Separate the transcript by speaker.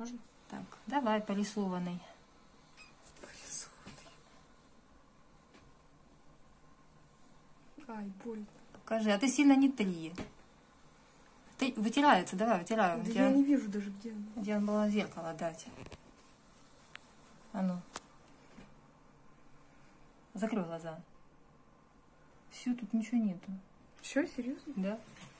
Speaker 1: Можно?
Speaker 2: Так, давай, порисованный.
Speaker 1: Ай, больно.
Speaker 2: Покажи, а ты сильно не три. Вытирается, давай, вытираем.
Speaker 1: Да я не вижу даже, где он.
Speaker 2: Где он было зеркало дать. А ну. Закрой глаза. Все, тут ничего нету.
Speaker 1: Все, серьезно?
Speaker 2: Да.